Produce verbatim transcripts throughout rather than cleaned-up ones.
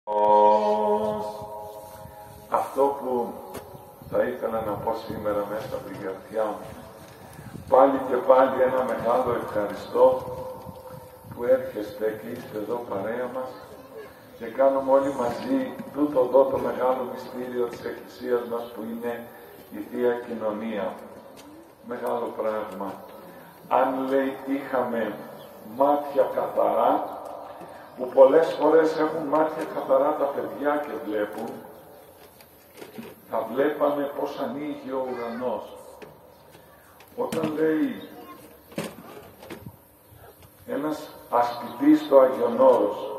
Αυτό που θα ήθελα να πω σήμερα μέσα από την καρδιά μου, πάλι και πάλι ένα μεγάλο ευχαριστώ που έρχεστε και είστε εδώ παρέα μας και κάνουμε όλοι μαζί τούτο εδώ το μεγάλο μυστήριο της Εκκλησίας μας που είναι η Θεία Κοινωνία. Μεγάλο πράγμα. Αν λέει είχαμε μάτια καθαρά, που πολλές φορές έχουν μάτια καθαρά τα παιδιά και βλέπουν, θα βλέπαμε πως ανοίγει ο ουρανός. Όταν λέει ένας ασκητής στο Άγιον Όρος,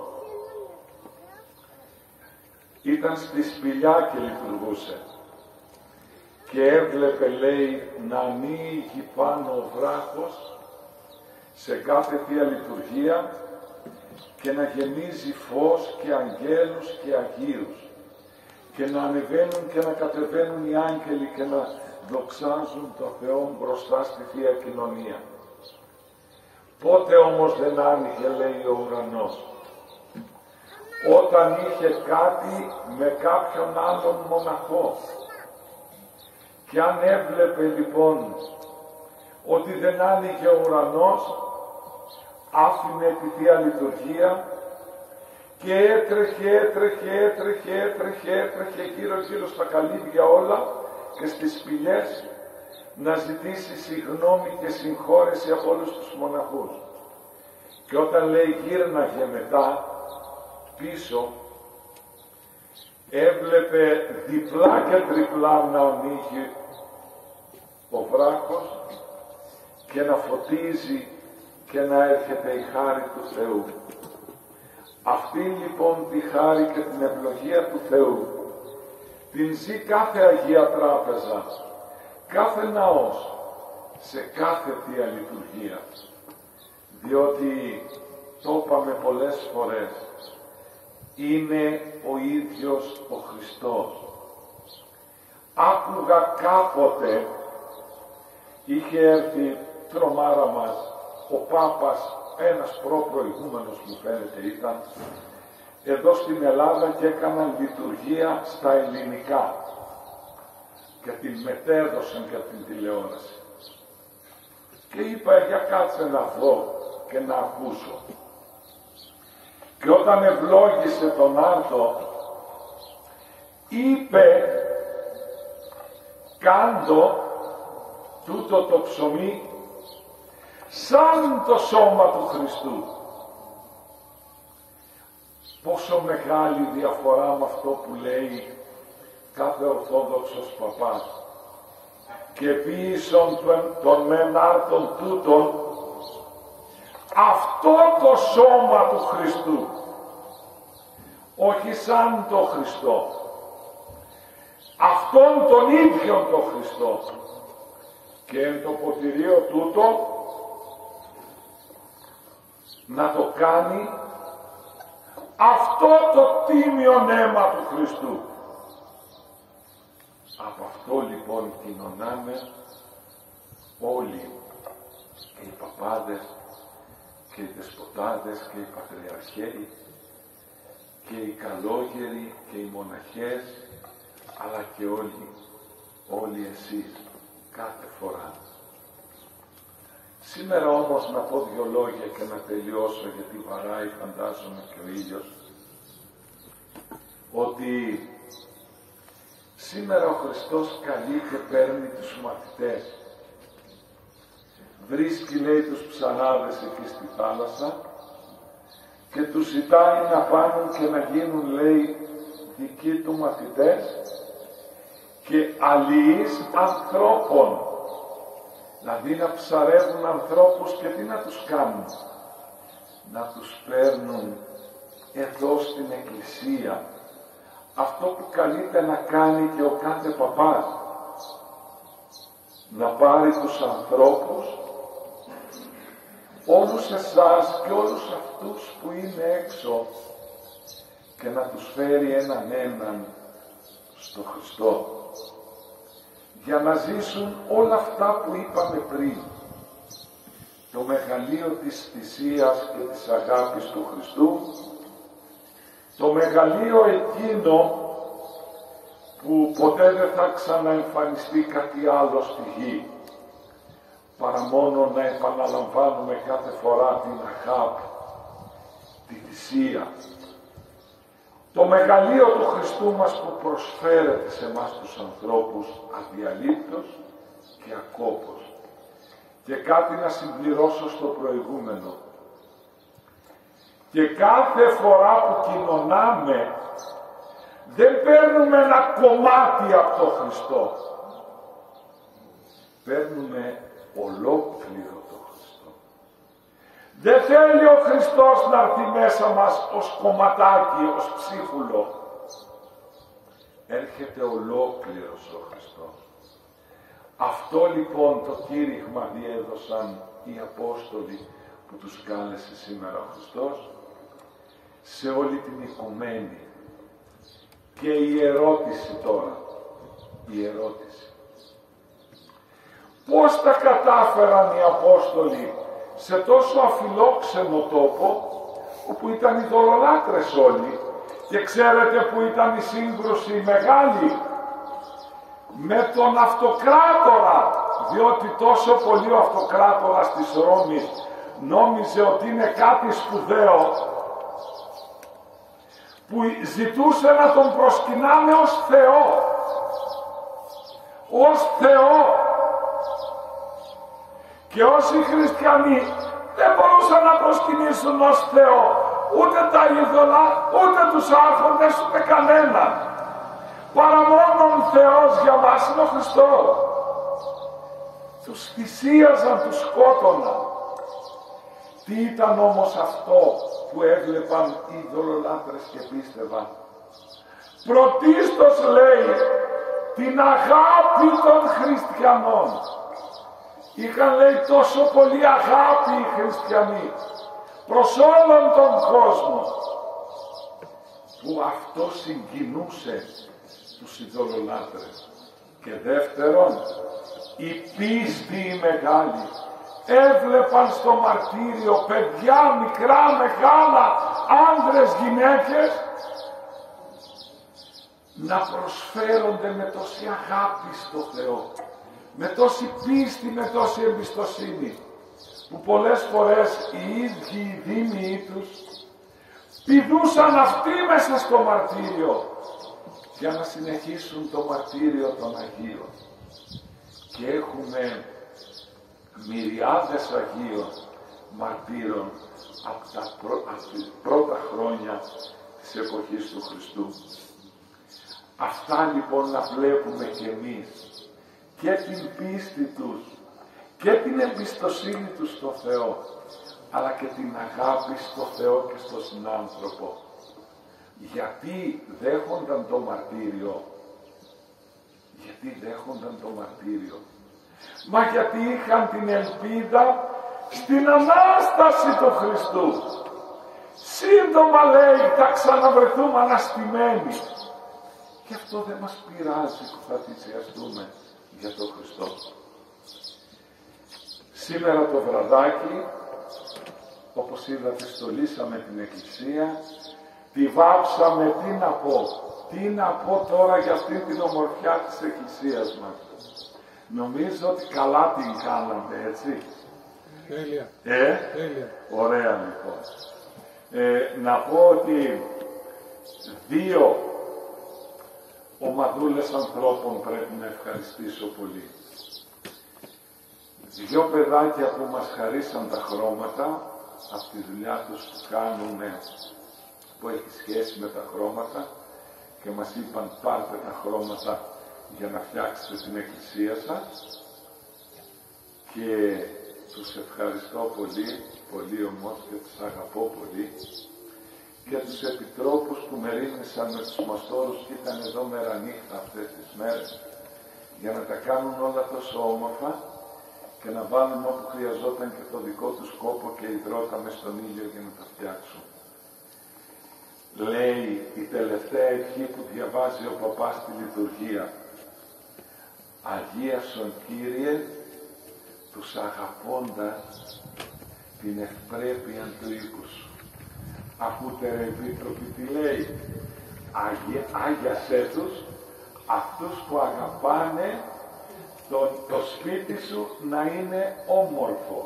ήταν στη σπηλιά και λειτουργούσε και έβλεπε, λέει, να ανοίγει πάνω ο βράχος σε κάθε Θεία Λειτουργία και να γεμίζει φως και αγγέλους και αγίους και να ανεβαίνουν και να κατεβαίνουν οι άγγελοι και να δοξάζουν το Θεό μπροστά στη Θεία Κοινωνία. Πότε όμως δεν άνοιγε, λέει, ο ουρανός? Όταν είχε κάτι με κάποιον άλλον μοναχό. Και αν έβλεπε λοιπόν ότι δεν άνοιγε ο ουρανός, άφηνε τη Θεία Λειτουργία και έτρεχε, έτρεχε, έτρεχε, έτρεχε, έτρεχε γύρω γύρω στα καλύβια όλα και στις σπηλιές να ζητήσει συγγνώμη και συγχώρεση από όλους τους μοναχούς. Και όταν, λέει, γύρναγε μετά πίσω, έβλεπε διπλά και τριπλά να ανοίγει ο βράχος και να φωτίζει και να έρχεται η χάρη του Θεού. Αυτή λοιπόν τη χάρη και την ευλογία του Θεού την ζει κάθε Αγία Τράπεζα, κάθε ναός, σε κάθε Θεία Λειτουργία. Διότι, το είπαμε πολλές φορές, είναι ο ίδιος ο Χριστός. Άκουγα κάποτε, είχε έρθει τρομάρα μας, ο Πάπας, ένας προπροηγούμενος μου φαίνεται ήταν, εδώ στην Ελλάδα και έκαναν λειτουργία στα ελληνικά και την μετέδωσαν και την τηλεόραση. Και είπα, για κάτσε να δω και να ακούσω. Και όταν ευλόγησε τον Άρτο, είπε, κάντο τούτο το ψωμί σαν το σώμα του Χριστού. Πόσο μεγάλη διαφορά με αυτό που λέει κάθε Ορθόδοξος παπάς. Και πίσω των μεν άρτων τούτων, αυτό το σώμα του Χριστού, όχι σαν το Χριστό, αυτόν τον ίδιο το Χριστό. Και εν το ποτηρίο τούτο να το κάνει αυτό το τίμιον αίμα του Χριστού. Από αυτό λοιπόν κοινωνάμε όλοι, και οι παπάδες και οι δεσποτάδες και οι πατριαρχαίοι και οι καλόγεροι και οι μοναχές, αλλά και όλοι, όλοι εσείς κάθε φορά. Σήμερα όμως να πω δυο λόγια και να τελειώσω, γιατί βαράει φαντάζομαι και ο ήλιος, ότι σήμερα ο Χριστός καλεί και παίρνει τους μαθητές. Βρίσκει, λέει, τους ψαράδες εκεί στη θάλασσα και τους ζητάει να πάνε και να γίνουν, λέει, δικοί του μαθητές και αλληλείς ανθρώπων. Δηλαδή να ψαρεύουν ανθρώπους και τι να τους κάνουν? Να τους παίρνουν εδώ στην Εκκλησία. Αυτό που καλείται να κάνει και ο κάθε παπάς. Να πάρει τους ανθρώπους, όλους εσάς και όλους αυτούς που είναι έξω, και να τους φέρει έναν έναν στο Χριστό, για να ζήσουν όλα αυτά που είπαμε πριν. Το μεγαλείο της θυσίας και της αγάπης του Χριστού το μεγαλείο εκείνο που ποτέ δεν θα ξαναεμφανιστεί κάτι άλλο στη γη, παρά μόνο να επαναλαμβάνουμε κάθε φορά την αγάπη, τη θυσία. Το μεγαλείο του Χριστού μας που προσφέρεται σε εμάς τους ανθρώπους αδιαλείπτως και ακόπως. Και κάτι να συμπληρώσω στο προηγούμενο. Και κάθε φορά που κοινωνάμε, δεν παίρνουμε ένα κομμάτι από το Χριστό. Παίρνουμε ολόκληρο το Χριστό. Δεν θέλει ο Χριστός να έρθει μέσα μας ως κομματάκι, ως ψίχουλο. Έρχεται ολόκληρος ο Χριστός. Αυτό λοιπόν το κήρυγμα διέδωσαν οι Απόστολοι που τους κάλεσε σήμερα ο Χριστός σε όλη την οικουμένη. Και η ερώτηση τώρα, η ερώτηση. Πώς τα κατάφεραν οι Απόστολοι σε τόσο αφιλόξενο τόπο, όπου ήταν οι δωρολάτρες όλοι, και ξέρετε που ήταν η σύγκρουση μεγάλη με τον αυτοκράτορα, διότι τόσο πολύ ο αυτοκράτορας της Ρώμης νόμιζε ότι είναι κάτι σπουδαίο, που ζητούσε να τον προσκυνάμε ως Θεό. Ως Θεό. Και όσοι χριστιανοί δεν μπορούσαν να προσκυνήσουν ως Θεό ούτε τα είδωλα, ούτε τους άρχοντες, ούτε κανέναν. Παρά μόνον Θεός για μας είναι ο Χριστός. Τους θυσίαζαν, τους σκότωναν. Τι ήταν όμως αυτό που έβλεπαν οι ειδωλολάτρες και πίστευαν? Πρωτίστως λέει την αγάπη των χριστιανών. Είχαν λέει τόσο πολύ αγάπη οι χριστιανοί προς όλον τον κόσμο, που αυτό συγκινούσε τους ειδωλολάτρες. Και δεύτερον, η πίστη η μεγάλη. Έβλεπαν στο μαρτύριο παιδιά μικρά, μεγάλα, άνδρες, γυναίκες να προσφέρονται με τόση αγάπη στο Θεό, με τόση πίστη, με τόση εμπιστοσύνη, που πολλές φορές οι ίδιοι οι δήμοι τους πηδούσαν αυτοί μέσα στο μαρτύριο για να συνεχίσουν το μαρτύριο των Αγίων. Και έχουμε μυριάδες Αγίων μαρτύρων από τα πρω... από πρώτα χρόνια της εποχής του Χριστού. Αυτά λοιπόν να βλέπουμε κι εμείς, και την πίστη τους και την εμπιστοσύνη τους στο Θεό, αλλά και την αγάπη στο Θεό και στο συνάνθρωπο. Γιατί δέχονταν το μαρτύριο? Γιατί δέχονταν το μαρτύριο? Μα γιατί είχαν την ελπίδα στην Ανάσταση του Χριστού. Σύντομα λέει θα ξαναβρεθούμε αναστημένοι. Και αυτό δεν μας πειράζει που θα θυσιαστούμε για τον Χριστό. Σήμερα το βραδάκι, όπως είδατε, στολίσαμε την Εκκλησία, τη βάψαμε. Τι να πω, τι να πω τώρα για αυτή την ομορφιά της Εκκλησίας μας? Νομίζω ότι καλά την κάναμε, έτσι. Τέλεια. Ε, Τέλεια. Ωραία λοιπόν. Ε, να πω ότι δύο ομαδούλες ανθρώπων πρέπει να ευχαριστήσω πολύ. Δυο παιδάκια που μας χαρίσαν τα χρώματα από τη δουλειά τους που κάνουν, που έχει σχέση με τα χρώματα, και μας είπαν πάρτε τα χρώματα για να φτιάξετε την εκκλησία σας, και τους ευχαριστώ πολύ, πολύ όμως, και τους αγαπώ πολύ, και τους επιτρόπους που με ρίμνησαν με τους μαστόρους και ήταν εδώ μέρα νύχτα αυτές τις μέρες για να τα κάνουν όλα τόσο όμορφα και να βάλουν όπου χρειαζόταν και το δικό τους κόπο και υδρότα μες στον ήλιο για να τα φτιάξουν. Λέει η τελευταία ευχή που διαβάζει ο παπάς στη λειτουργία: Αγίασον Κύριε τους αγαπώντας την ευπρέπεια του οίκου σου. Ακούτε Επίτροπη τι λέει? Άγια, άγιασέ τους αυτούς που αγαπάνε το, το σπίτι σου να είναι όμορφο.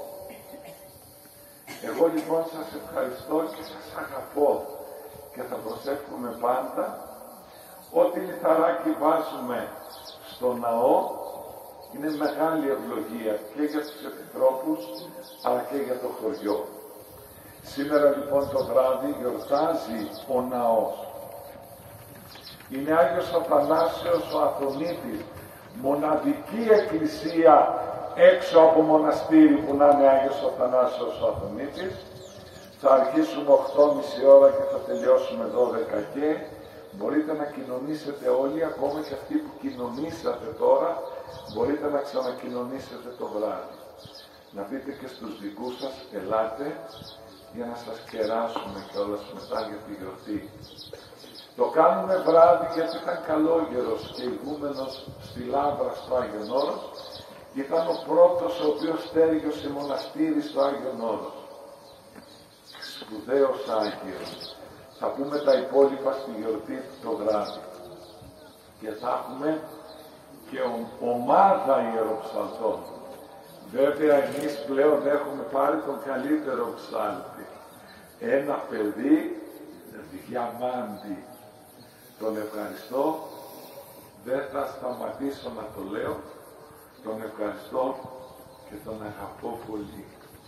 Εγώ λοιπόν σας ευχαριστώ και σας αγαπώ και θα προσεύχομαι πάντα ό,τι λιθαράκι βάζουμε στο ναό είναι μεγάλη ευλογία και για τους επιτρόπους αλλά και για το χωριό. Σήμερα λοιπόν το βράδυ γιορτάζει ο ναός. Είναι Άγιος Αθανάσιος ο Αθωνίτης, μοναδική εκκλησία έξω από μοναστήρι που να είναι Άγιος Αθανάσιος ο Αθωνίτης. Θα αρχίσουμε οκτώ και μισή ώρα και θα τελειώσουμε δώδεκα και μπορείτε να κοινωνήσετε όλοι, ακόμα και αυτοί που κοινωνήσατε τώρα, μπορείτε να ξανακοινωνήσετε το βράδυ. Να πείτε και στους δικούς σας, ελάτε για να σας κεράσουμε κιόλας μετά για τη γιορτή. Το κάνουμε βράδυ γιατί ήταν καλόγερος και ηγούμενος στη Λάβρα στο Άγιον Όρος. Ήταν ο πρώτος ο οποίος στέργιωσε μοναστήρι στο Άγιον Όρος. Σπουδαίος Άγιος. Θα πούμε τα υπόλοιπα στη γιορτή το βράδυ. Και θα έχουμε και ομάδα ιεροψαλτών. Βέβαια εμείς πλέον έχουμε πάρει τον καλύτερο ψάλτη. Ένα παιδί διαμάντη. Τον ευχαριστώ, δεν θα σταματήσω να το λέω, τον ευχαριστώ και τον αγαπώ πολύ.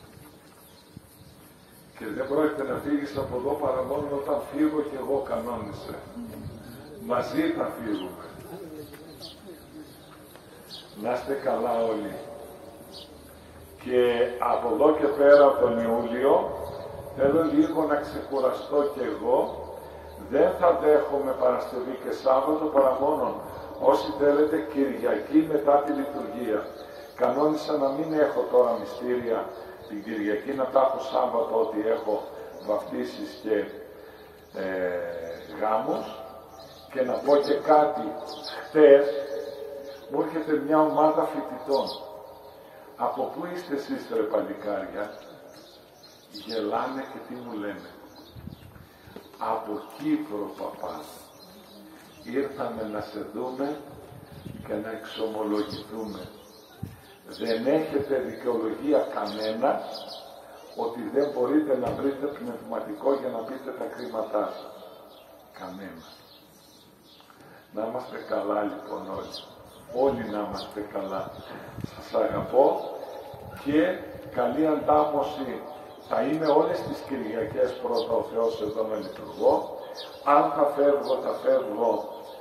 Και δεν πρόκειται να φύγεις από εδώ παρά μόνο όταν φύγω και εγώ κανόνισε. Μαζί θα φύγουμε. Να είστε καλά όλοι. Και από εδώ και πέρα από τον Ιούλιο θέλω λίγο να ξεκουραστώ κι εγώ. Δεν θα δέχομαι Παρασκευή και Σάββατο παρά μόνο όσοι θέλετε Κυριακή μετά τη λειτουργία. Κανόνισα να μην έχω τώρα μυστήρια την Κυριακή, να τα έχω Σάββατο ότι έχω βαφτίσεις και ε, γάμους. Και να πω και κάτι, χτες μου έρχεται μια ομάδα φοιτητών. Από πού είστε εσείς ρε παλικάρια? Γελάνε και τι μου λένε? Από Κύπρο παπά. Ήρθαμε να σε δούμε και να εξομολογηθούμε. Δεν έχετε δικαιολογία κανένα ότι δεν μπορείτε να βρείτε πνευματικό για να πείτε τα κρίματά σας. Κανένα. Να είμαστε καλά λοιπόν όλοι. Όλοι να είμαστε καλά. Σας αγαπώ και καλή αντάμωση. Θα είμαι όλες τις Κυριακές πρώτα ο Θεός εδώ να λειτουργώ. Αν θα φεύγω, θα φεύγω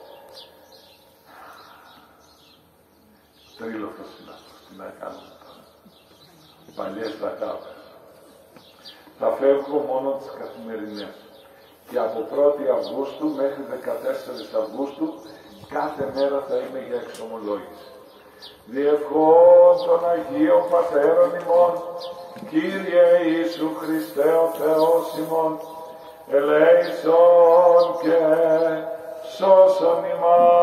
τρίλοφος συνάδελφος. Τι να κάνουμε τώρα. Παλιές τα κάπες. Θα φεύγω μόνο τις καθημερινές. Και από πρώτη Αυγούστου μέχρι δεκατέσσερις Αυγούστου κάθε μέρα θα είμαι για εξομολόγηση. Διευχών των Αγίων Πατέρων ημών, Κύριε Ιησού Χριστέ ο Θεός ημών, ελέησον και σώσον ημάς.